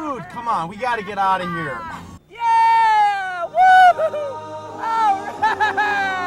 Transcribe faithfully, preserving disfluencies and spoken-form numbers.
Dude, come on, we gotta get out of here. Yeah! Woo! All right!